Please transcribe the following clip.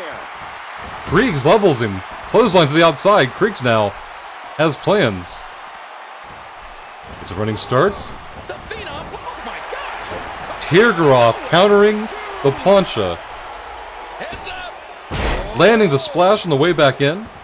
Kriegs levels him. Clothesline to the outside. Kriegs now has plans. It's a running start. Tirgarov countering the plancha. Landing the splash on the way back in.